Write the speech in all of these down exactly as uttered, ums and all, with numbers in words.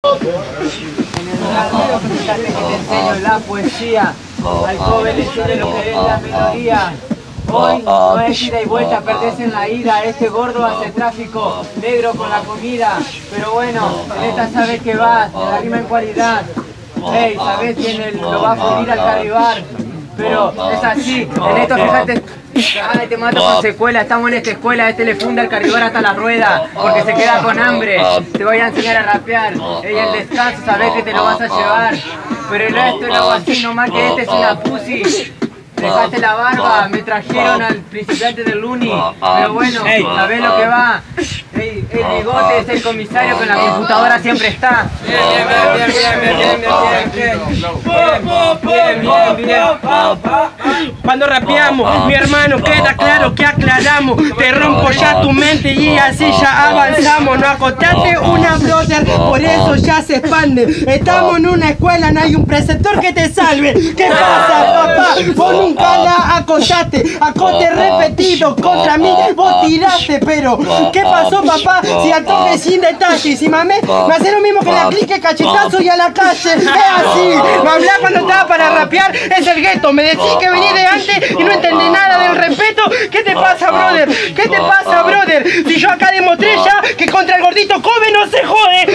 Fíjate que te enseño la poesía, al joven le enseño lo que es la melodía. Hoy no es ida y vuelta, perdés en la ida, este gordo hace tráfico negro con la comida. Pero bueno, en esta sabes que vas, en la rima en cualidad. Hey, sabes quién el- lo va a fundir al carribar. Pero es así, en esto fíjate. Ay, te mato con secuela, estamos en esta escuela, este le funda el carribar hasta la rueda, porque se queda con hambre. Te voy a enseñar a rapear, ella el descanso, sabes que te lo vas a llevar. Pero el resto lo hago así, nomás que este es una pussy. Dejaste la barba, me trajeron al principiante del Luni. Pero bueno, sabés lo que va. Ey, el bigote es el comisario que en la computadora siempre está. Bien, bien, bien, bien, bien, bien, bien, bien, bien, bien, bien. Cuando rapeamos, mi hermano, queda claro que aclaramos. Te rompo ya tu mente y así ya avanzamos. No acotaste una brother, por eso ya se expande. Estamos en una escuela, no hay un preceptor que te salve. ¿Qué pasa, papá? Vos nunca la acotaste. Acote repetido contra mí, vos tiraste. Pero, ¿qué pasó, papá? Si al toque sin detalle, si mamé, me hace lo mismo que la clique, cachetazo y a la calle. Es así. Me hablás cuando estaba para rapear, es el gueto. Me decís que venís de antes y no entendí nada del respeto. ¿Qué te pasa, brother? ¿Qué te pasa, brother? Si yo acá demostré ya que contra el gordito Kobe no se jode.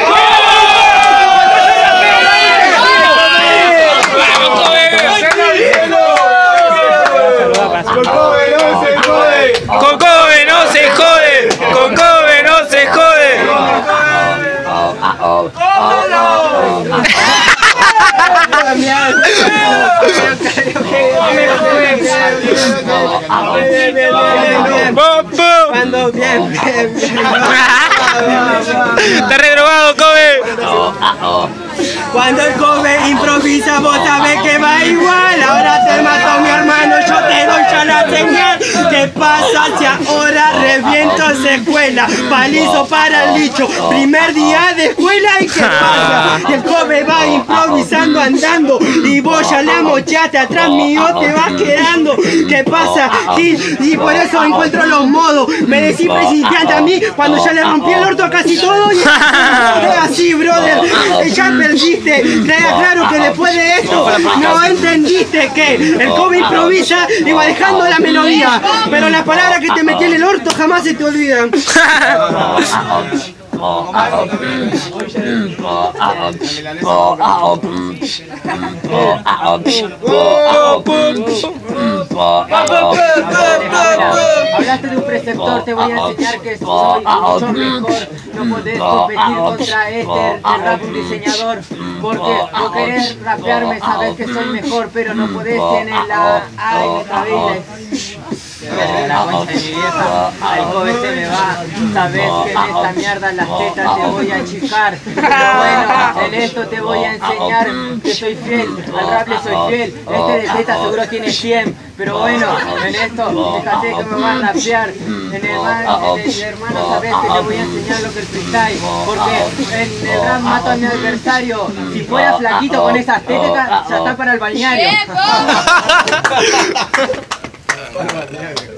¡Con Kobe no se jode! ¡Con Kobe no se jode! ¡Con Kobe no se jode! Cuando bien, bien, bien. ¡Está redrogado, Kobe! Cuando el Kobe improvisa, vos sabés que va igual. Ahora te mató mi hermano, yo te doy ya la señal. ¿Qué pasa si ahora reviento esa escuela? Palizo para el bicho, primer día de escuela. ¿Y qué pasa? Y el Kobe va improvisando, andando, y vos ya la mochaste atrás mío, te vas quedando. ¿Qué pasa? Y, y por eso encuentro los modos. Me decís principiante a mí cuando ya le rompí el orto a casi todo. Y es así, brother. Ya perdiste. Queda claro que después de esto no entendiste que el Kobe improvisa y va dejando la melodía. Pero las palabras que te metí en el orto jamás se te olvidan. Hablaste de un preceptor, te voy a enseñar que soy mucho mejor. No podés competir contra este rap un diseñador, porque vos querés rapearme, sabés que soy mejor, pero no podés tener la A en esta vida. La concha de mi vieja, el Kobe se me va. Sabes que en esta mierda las tetas te voy a achicar. Pero bueno, en esto te voy a enseñar que soy fiel. Al rap le soy fiel. Este de tetas seguro tiene cien. Pero bueno, en esto, fíjate que me van a rapear. En el, en el hermano, sabes que te voy a enseñar lo que es freestyle. Porque en el rap mato a mi adversario. Si fuera flaquito con esas tetas, ya está para el balneario.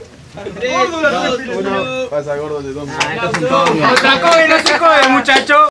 tres, dos, uno. Pasa gordo de dos. Contra Kobe no se jode, muchacho.